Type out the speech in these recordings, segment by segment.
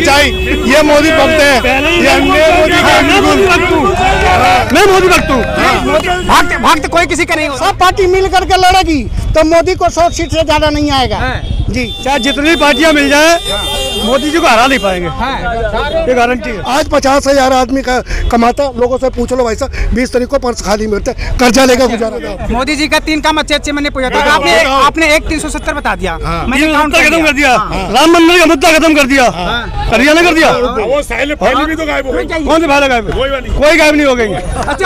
बचाई। ये मोदी भक्त है, मैं मोदी भक्त हूँ। भक्त कोई किसी का नहीं हो। सब पार्टी मिल करके लड़ेगी तो मोदी को 100 सीट से ज्यादा नहीं आएगा जी। चाहे जितनी पार्टियां मिल जाए मोदी जी को हरा नहीं पाएंगे, ये गारंटी है। आज 50,000 आदमी का कमाता, लोगों से पूछ लो भाई साहब 20 तारीख को पर्स खाली मिलता है, कर्जा लेकर गुजारा। मोदी जी का 3 काम अच्छे मैंने पूछा था, आपने एक 370 बता दिया, मैंने काउंट खत्म कर दिया, राम मंदिर का मुद्दा खत्म कर दिया, करिया नहीं कर दिया। वो साइल फाइल भी तो गायब हो गई। कौन सी फाइल गायब? कोई गायब नहीं हो गई। अच्छा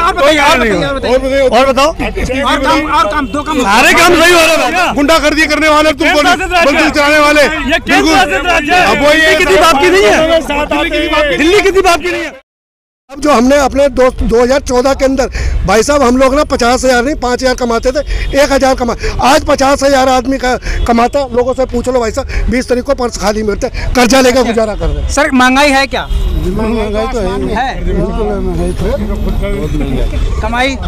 और बताओ और काम 2 काम सारे काम सही हो रहे हैं। गुंडा कर दिए करने वाले, तुमको बंदूक चलाने वाले, अब वो ये किसी बात की नहीं है, दिल्ली किसी बात की नहीं है। अब जो हमने अपने 2014 के अंदर भाई साहब हम लोग ना 50,000 नहीं 5,000 कमाते थे, 1,000 कमा, आज 50,000 आदमी का कमाता, लोगों से पूछ लो भाई साहब 20 तारीख को पर्स खाली मिलता है, कर्जा लेकर गुजारा कर रहे हैं। सर महंगाई है क्या? महंगाई तो है, बिल्कुल महंगाई तो। कमाई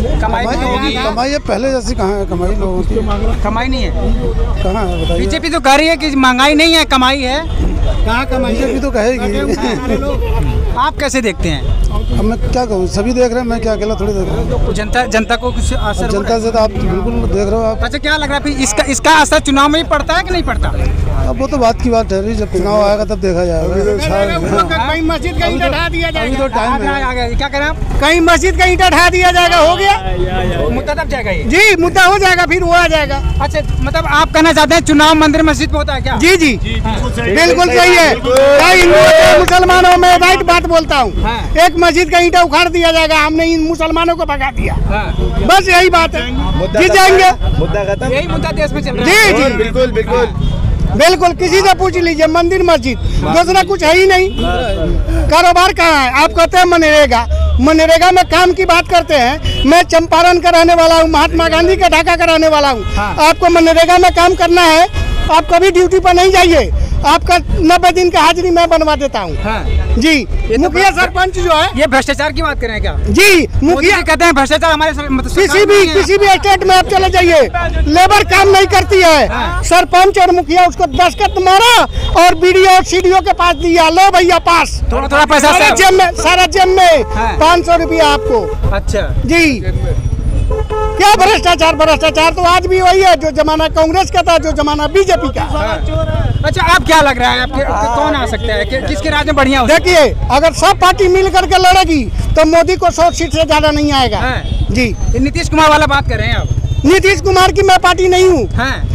कमाई पहले जैसी कहाँ है, कमाई लोगों की कमाई नहीं है, कहाँ है बताइए। बीजेपी तो कह रही है कि महंगाई नहीं है, कमाई है। कहाँ कमाई? बीजेपी तो कहेगी। आप कैसे देखते हैं? अब मैं क्या कहूँ, सभी देख रहे हैं, मैं क्या अकेला थोड़ी देख रहा हूँ। जनता को कुछ असर, जनता से तो आप बिल्कुल देख रहे हो आप। अच्छा क्या लग रहा है फिर इसका असर चुनाव में ही पड़ता है कि नहीं पड़ता? अब वो तो बात की बात ठहरी, जब चुनाव आएगा तब देखा जाएगा। कहीं मस्जिद का ईंटा ढा दिया जाएगा, तो टाइम है। क्या कह रहे हैं आप? कहीं मस्जिद का ईंटा ढा दिया जाएगा, हो गया मुद्दा तब जाएगा ये जी, मुद्दा हो जाएगा, फिर वो आ जाएगा। अच्छा मतलब आप कहना चाहते हैं चुनाव मंदिर मस्जिद में होता है क्या? जी जी बिल्कुल सही है। हिंदुओं मुसलमानों में राइट बात बोलता हूँ, एक मस्जिद का ईंटा उखाड़ दिया जाएगा, हमने इन मुसलमानों को भगा दिया, बस यही बात है, जीत जाएंगे। मुद्दा खत्म, यही मुद्दा देश में चल रहा है। जी जी बिल्कुल बिल्कुल बिल्कुल, किसी से पूछ लीजिए, मंदिर मस्जिद दूसरा कुछ है ही नहीं। कारोबार कहाँ है? आप कहते हैं मनरेगा, मनरेगा में काम की बात करते हैं। मैं चंपारण का रहने वाला हूँ, महात्मा गांधी का ढाका का रहने वाला हूँ। आपको मनरेगा में काम करना है, आप कभी ड्यूटी पर नहीं जाइए, आपका 90 दिन का हाजिरी मैं बनवा देता हूँ। जी मुखिया सरपंच जो है, ये भ्रष्टाचार की बात कर रहे हैं क्या? जी मुखिया कहते हैं भ्रष्टाचार हमारे किसी भी स्टेट में आप चले जाइए, लेबर काम नहीं करती है। सरपंच और मुखिया उसको दस्तखत मारा और बीडीओ और सीडीओ के पास दिया, लो भैया पास, थोड़ा पैसा सारा जेब में 500 रुपया आपको। अच्छा जी, क्या भ्रष्टाचार तो आज भी वही है जो जमाना कांग्रेस का था, जो जमाना बीजेपी का। अच्छा आप क्या लग रहा है, आपके कौन आ सकता है, किसके राज्य में बढ़िया हो? देखिए अगर सब पार्टी मिल करके लड़ेगी तो मोदी को 100 सीट से ज्यादा नहीं आएगा जी। नीतीश कुमार वाला बात कर रहे हैं आप? नीतीश कुमार की मैं पार्टी नहीं हूँ,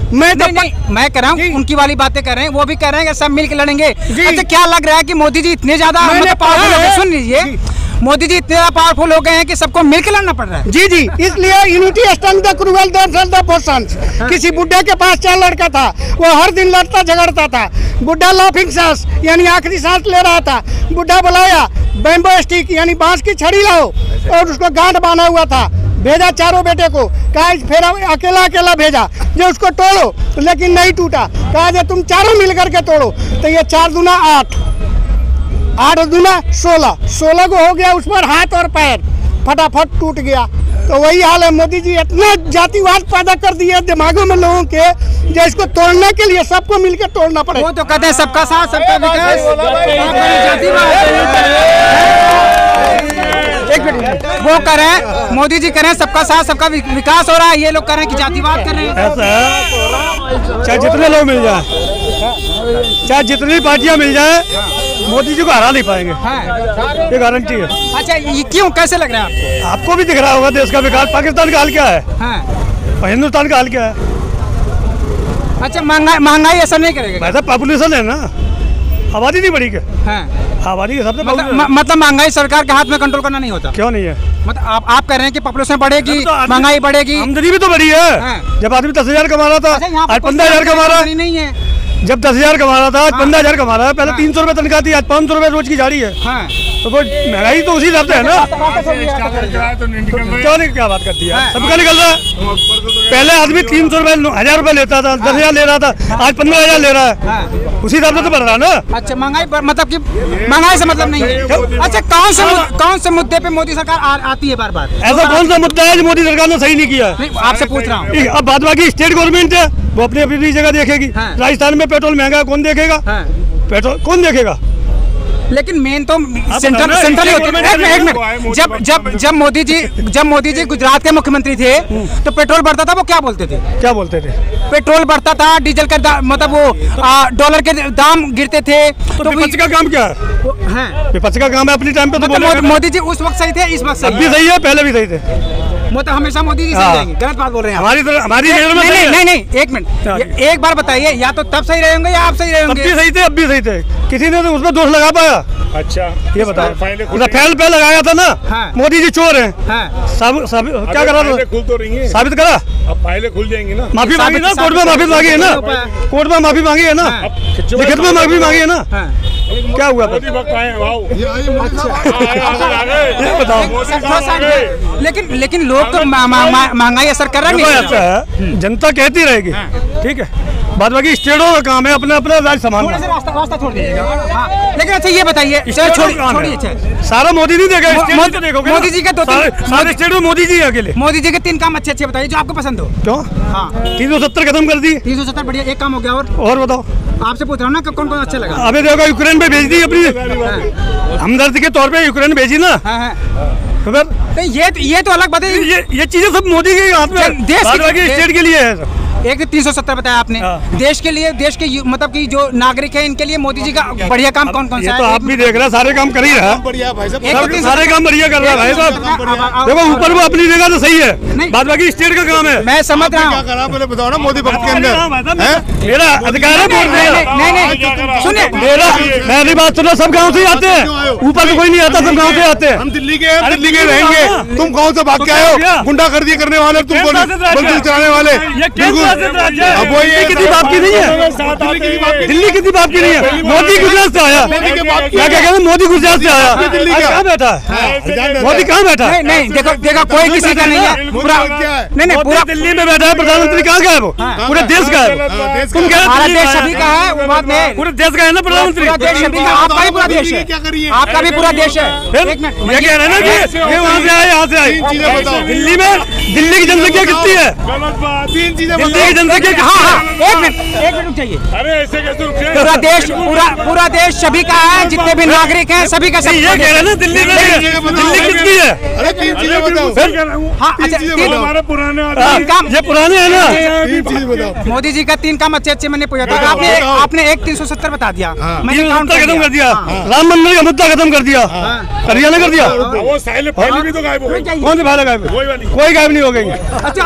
मैं कह रहा हूँ उनकी वाली बातें कर रहे हैं, वो भी कह रहे हैं कि सब मिल के लड़ेंगे। अच्छा क्या लग रहा है कि मोदी जी इतने ज्यादा पावरफुल हो गए? सुन लीजिए, मोदी जी इतने पावरफुल हो गए हैं कि सबको मिलकर लड़ना पड़ रहा है। जी जी, इसलिए यूनिटी स्टैंड द क्रूअल किसी बुड्ढे के पास 4 लड़का था, वो हर दिन लड़ता झगड़ता था। बुड्ढा लाफिंग सांस यानी आखिरी सांस ले रहा था, बुड्ढा बुलाया बैम्बो स्टिक यानी बांस की छड़ी लाओ, और उसको गांठ बांधा हुआ था, भेजा चारों बेटे को, कहा फिर अकेला भेजा जो उसको तोड़ो, लेकिन नहीं टूटा। कहा जो तुम चारों मिल करके तोड़ो, तो ये 4 दूना 8, 8 दूना 16 को हो गया उस पर हाथ और पैर, फटाफट टूट गया। तो वही हाल है, मोदी जी इतना जातिवाद पैदा कर दिया दिमागों में लोगों के, जो इसको तोड़ने के लिए सबको मिलकर तोड़ना पड़ेगा। वो तो कहते हैं सबका साथ सबका विकास, एक मिनट, वो कर रहे हैं मोदी जी कर रहे हैं सबका साथ सबका विकास हो रहा है, ये लोग कर रहे हैं कि जातिवाद कर रहे हैं। ऐसा है, चाहे जितने लोग मिल जाए, चाहे जितनी पार्टियां मिल जाए, मोदी जी को हरा नहीं पाएंगे, ये गारंटी है। अच्छा ये क्यों, कैसे लग रहा है आपको भी दिख रहा होगा देश का विकास, पाकिस्तान का हाल क्या है और हिंदुस्तान का हाल क्या है। अच्छा महंगाई असर नहीं करेगा? वैसा पॉपुलेशन है ना, आबादी नहीं बढ़ी क्या? आबादी के सबसे मतलब महंगाई सरकार के हाथ में कंट्रोल करना नहीं होता? क्यों नहीं है? मतलब आप कह रहे हैं कि पॉपुलेशन बढ़ेगी, महंगाई बढ़ेगी, आमदनी भी तो बढ़ी है। जब आदमी 10,000 कमा रहा था, आज 15,000 कमा रहा है। नहीं है, जब 10,000 कमा रहा था, आज 15,000 कमा रहा है। पहले 300 रुपए तनख्वाह थी, आज 500 रुपए रोज की जा रही है। तो वो महंगाई तो उसी हिसाब से है ना। क्यों नहीं, क्या बात करती है, सबका निकल रहा है। पहले आदमी 300 रुपए 1,000 रुपए लेता था, 10,000 ले रहा था, आज 15,000 ले रहा है, उसी हिसाब से तो बढ़ रहा है ना। अच्छा महंगाई मतलब कि महंगाई से मतलब नहीं है। अच्छा कौन से मुद्दे पे मोदी सरकार आती है बार बार? ऐसा कौन सा मुद्दा है जो मोदी सरकार ने सही नहीं किया? आपसे पूछ रहा हूँ। अब बाद बाकी स्टेट गवर्नमेंट है, वो अपनी अपनी जगह देखेगी। राजस्थान में पेट्रोल महंगा है, कौन देखेगा? पेट्रोल कौन देखेगा? लेकिन मेन तो सेंट्रल होती है। एक मिनट, जब मोदी जी गुजरात के मुख्यमंत्री थे तो पेट्रोल बढ़ता था, वो क्या बोलते थे? पेट्रोल बढ़ता था, डीजल का मतलब वो डॉलर के दाम गिरते थे। तो विपक्ष का काम क्या है? विपक्ष का काम है अपनी टाइम पे तो मतलब मोदी जी उस वक्त सही थे, इस वक्त सही है, पहले भी सही थे। मतलब हमेशा मोदी जी सही रहेंगे? गलत बात बोल रहे हैं हमारी नहीं, एक मिनट, एक बार बताइए, या तो तब सही रहेंगे या आप सही रहेंगे? अब भी सही थे, अब भी सही थे, किसी ने तो उसमें दोष लगा पाया? अच्छा, ये बताओ, राफेल पे लगाया था ना। हाँ। मोदी जी चोर हैं। हाँ। क्या करा? खुल तो रही है, साबित करा। अब फाइलें खुल जाएंगी ना। माफी मांगी ना, कोर्ट में माफी मांगी है ना, कोर्ट में माफी मांगी है ना, लिखित में माफी मांगी है ना। क्या हुआ? मोदी वक्त आए लेकिन लोग तो महंगाई असर कर रहा है, जनता कहती रहेगी, ठीक है, बाद बाकी स्टेटों का काम है अपना राज्य संभालना। रास्ता छोड़ दीजिएगा। लेकिन अच्छा ये बताइए, छोड़िए, सारा मोदी नहीं देगा, स्टेट देखोगे मोदी जी का सारे स्टेट में मोदी जी अकेले। मोदी जी के 3 काम अच्छे बताइए जो आपको पसंद हो। क्यों? हाँ, 370 खत्म कर दी। 370 बढ़िया, एक काम हो गया। और बताओ, आपसे पूछ रहा हूँ ना, कौन अच्छा लगा? अबे देखो, यूक्रेन पे भेज दी अपनी हमदर्द के तौर पे, यूक्रेन भेजी ना। तो ये तो अलग बात है, ये चीजें सब मोदी के हाथ में, देश के स्टेट के लिए है। एक 370 बताया आपने। देश के लिए, देश के मतलब कि जो नागरिक है इनके लिए मोदी जी का बढ़िया काम कौन सा है? तो आप भी देख रहे हैं, सारे काम कर ही रहा है, बढ़िया भाई साहब, सारे काम बढ़िया कर रहा है भाई साहब। देखो ऊपर वो अपनी जगह तो सही है, बाद बाकी स्टेट का काम है। मैं समझ रहा हूँ, पहले बताओ ना, मोदी वक्त के अंदर मेरा अधिकार है वोट देना। नहीं सुनिए, मेरी बात सुनो, सब गाँव से आते हैं, ऊपर तो कोई नहीं आता, सब गाँव से आते हैं। हम दिल्ली के रहेंगे, तुम कौन सा भाग के आए हो? गुंडागर्दी करने वाले तुम, बंदूक चलाने वाले, बिल्कुल। अब वो ये किसी बात की नहीं है, दिल्ली किसी बात की नहीं है। मोदी गुजरात से आया, क्या कहते हैं, मोदी गुजरात से आया, दिल्ली कहाँ बैठा है? मोदी कहाँ बैठा है? नहीं देखो कोई किसी का नहीं है, पूरा नहीं पूरा दिल्ली में बैठा है। प्रधानमंत्री कहाँ का है? वो पूरे देश का है। तुम कह रहे देश सभी का है, वो बात नहीं, पूरे देश का है ना प्रधानमंत्री। देश सभी का, आपका भी पूरा देश है, आपका भी पूरा देश है। एक मिनट, ये कह रहे हैं ना कि ये वहाँ से आए, यहाँ से आए। दिल्ली में, दिल्ली की जनसंख्या कितनी है? 3 चीजें दिल्ली की जनसंख्या, हाँ, एक मिनट चाहिए। अरे ऐसे कैसे रुक जाए? पूरा देश सभी का है, जितने भी नागरिक हैं सभी का। ये कह रहे हैं ना दिल्ली में, दिल्ली किसकी है? अरे 3 चीजें बताओ। हाँ अच्छा, हमारे पुराने काम, ये पुराने है ना। 3 चीजें बताओ। मोदी जी का 3 काम अच्छे मैंने पूछा था, आपने एक 370 बता दिया, मैंने काउंट खत्म कर दिया। राम मंदिर का मुद्दा खत्म कर दिया, हरियाणा कर दिया। वो साइल फाइल भी तो गायब हो गई। कौन सी फाइल गायब? कोई गायब नहीं हो गई। अच्छा,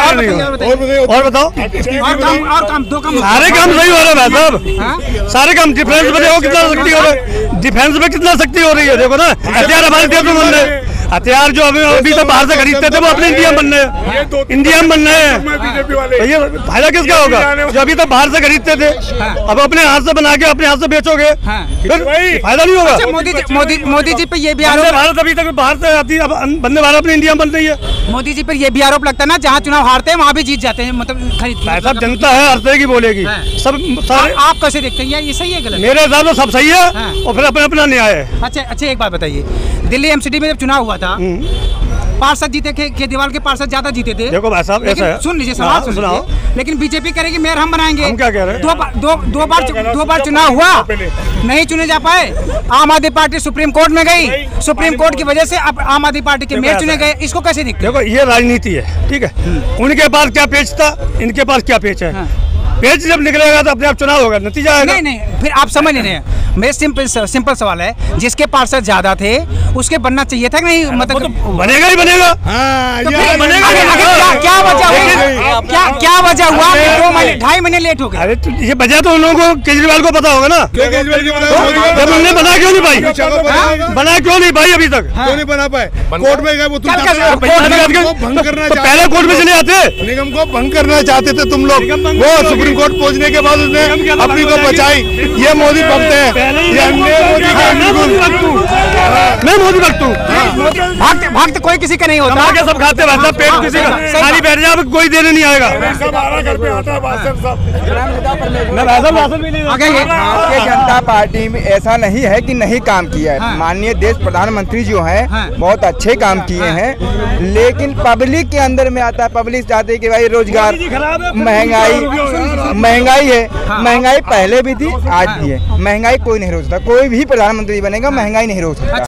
और बताओ, और काम 2 काम, सारे काम सही हो रहे हैं भाई साहब, सारे काम। डिफेंस में देखो कितना शक्ति हो रहा है, डिफेंस में कितना शक्ति हो रही है, देखो ना। हथियार हमारे देश में बन रहे हैं, हथियार जो अभी तो बाहर से खरीदते थे वो अपने इंडिया में बन रहे हैं, इंडिया में बन रहे हैं। बीजेपी वाले ये फायदा किसका होगा? जो अभी तो बाहर से खरीदते थे, अब अपने हाथ से बना के अपने हाथ से बेचोगे, फिर फायदा नहीं होगा। मोदी जी पे ये भी आरोप, भारत अभी तक बाहर से आती है, वंदे भारत अपने इंडिया में बन रही है। मोदी जी पर ये भी आरोप लगता है ना, जहाँ चुनाव हारते हैं वहाँ भी जीत जाते हैं, मतलब खरीद। सब जनता है, हर तरह की बोलेगी सब। आप कैसे देखते हैं, ये सही है गलत? मेरे हिसाब से सब सही है, और फिर अपना अपना न्याय है। अच्छा एक बात बताइए, दिल्ली एमसीडी में जब चुनाव हुआ था, पार्षद जीते थे, केजरीवाल के पार्षद ज्यादा जीते थे। देखो भाई साहब, ऐसा है, सुन लीजिए, सवाल सुन लीजिए। लेकिन बीजेपी करेगी मेयर हम बनाएंगे। हम क्या कह रहे हैं? दो बार चुनाव हुआ, नहीं चुने जा पाए। आम आदमी पार्टी सुप्रीम कोर्ट में गई, सुप्रीम कोर्ट की वजह से अब आम आदमी पार्टी के मेयर चुने गए। इसको कैसे देखते? देखो ये राजनीति है, ठीक है। उनके पास क्या पेच था, इनके पास क्या पेच है। पेच जब निकलेगा तो अपने आप चुनाव होगा, नतीजा आएगा। नहीं, फिर आप समझ नहीं रहे। मेरे सिंपल सवाल है, जिसके पार्षद ज्यादा थे उसके बनना चाहिए था कि नहीं? मतलब बनेगा ही बनेगा। तो क्या वजह हुआ? 2-2.5 महीने लेट हो गए। अरे ये वजह तो उन लोगों को, केजरीवाल को पता होगा ना। उन्होंने बना क्यों नहीं भाई? बना क्यों नहीं भाई? अभी तक क्यों नहीं बना पाए? कोर्ट में गए वो, तुम भंग करना, पहले कोर्ट में चले आते। निगम को भंग करना चाहते थे तुम लोग, वो सुप्रीम कोर्ट पहुंचने के बाद उसने अपनी को बचाई। ये मोदी भक्त है, ये अन्य मोदी मैं मोदी भक्त हूँ। भक्त कोई किसी का नहीं होता, आगे सब खाते वैसा पेट किसी का खाली बैठ जाए, अब कोई देने नहीं आएगा। भारतीय जनता पार्टी में ऐसा नहीं है कि नहीं काम किया है। माननीय देश प्रधानमंत्री जो है बहुत अच्छे काम किए हैं, लेकिन पब्लिक के अंदर में आता है। पब्लिक चाहते है कि भाई रोजगार, महंगाई है, महंगाई पहले भी थी आज भी है। महंगाई कोई नहीं रोक सकता, कोई भी प्रधानमंत्री बनेगा महंगाई नहीं रोक सकता।